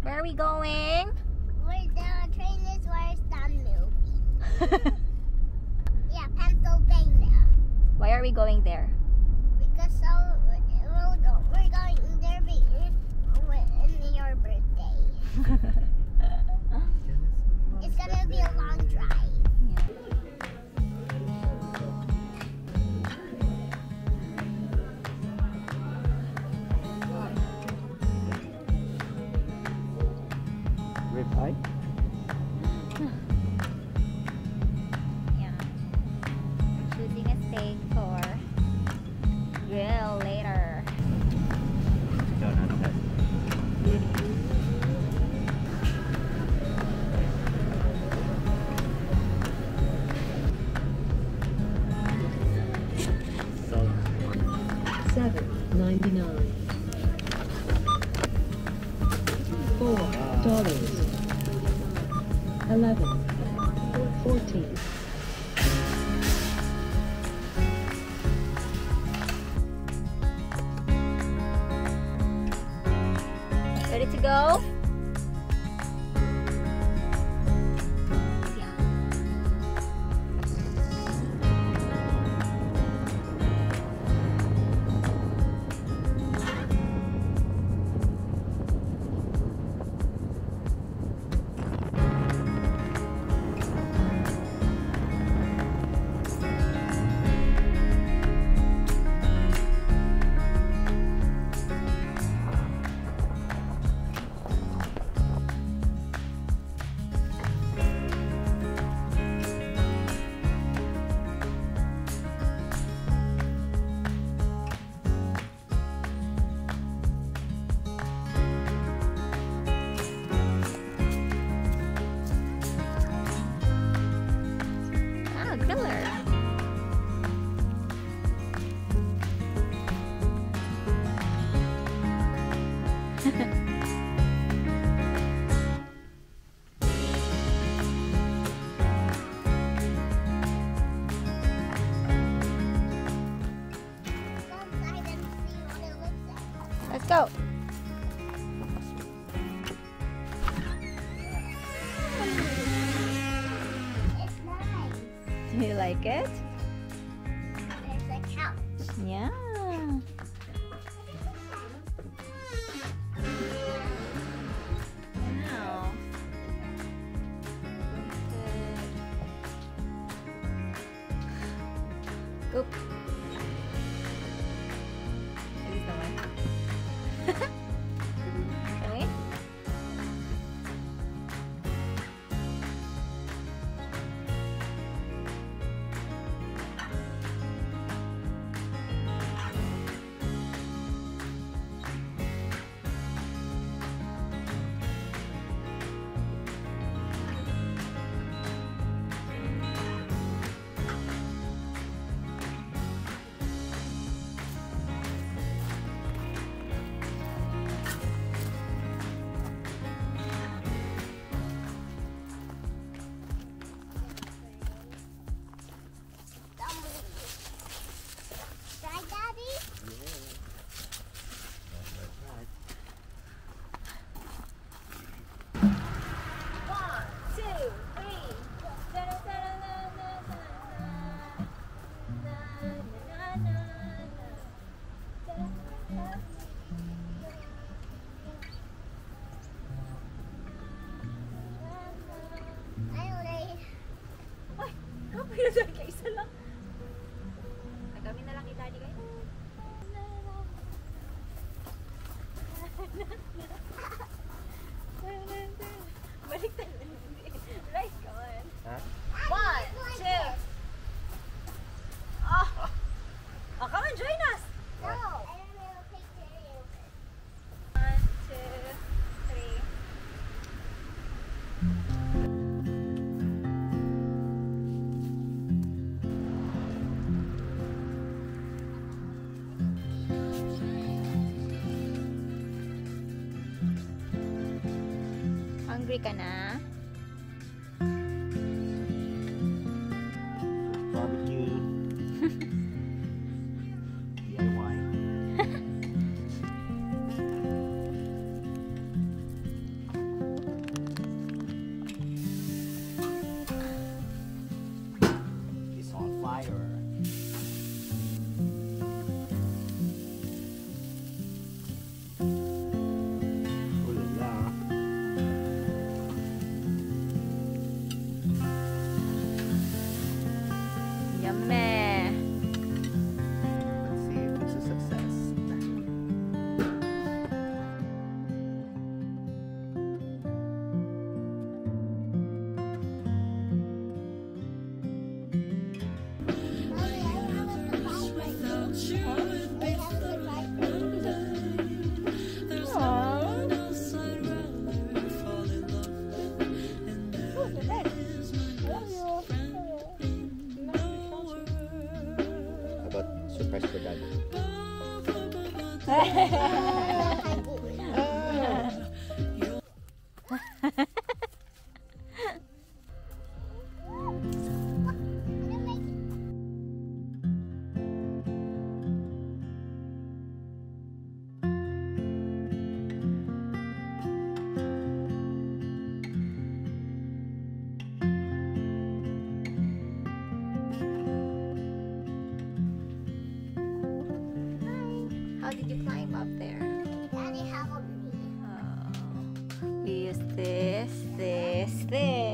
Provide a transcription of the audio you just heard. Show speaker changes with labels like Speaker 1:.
Speaker 1: Where are we going?
Speaker 2: Where the train is where it's done moving. Yeah, Pennsylvania.
Speaker 1: Why are we going there?
Speaker 2: Because we're going there in your birthday. It's gonna be a long drive.
Speaker 3: Ribeye?
Speaker 1: Yeah. Choosing a steak for grill later.
Speaker 3: No, not that. So,
Speaker 4: $7.99. $4. 11. 14.
Speaker 1: Ready to go? Let's go.
Speaker 2: It's nice.
Speaker 1: Do you like it?
Speaker 2: There's a couch.
Speaker 1: Yeah. Wow. Good. Oop. Is this the one? Really?
Speaker 2: Right, Daddy?
Speaker 1: One, two, three. Ay, kapila sa isa lang. Kami na lang ni Daddy kayo. Balik tayo. Right, come on.
Speaker 3: Huh?
Speaker 1: 1, 2. Oh. Oh, come on, join us.
Speaker 2: No. I don't know take care of it.
Speaker 1: 1, 2, 3. Hungry ka na?
Speaker 3: Barbecue. DIY.
Speaker 1: How did you climb up there?
Speaker 2: Daddy helped me.
Speaker 1: Oh. We use this.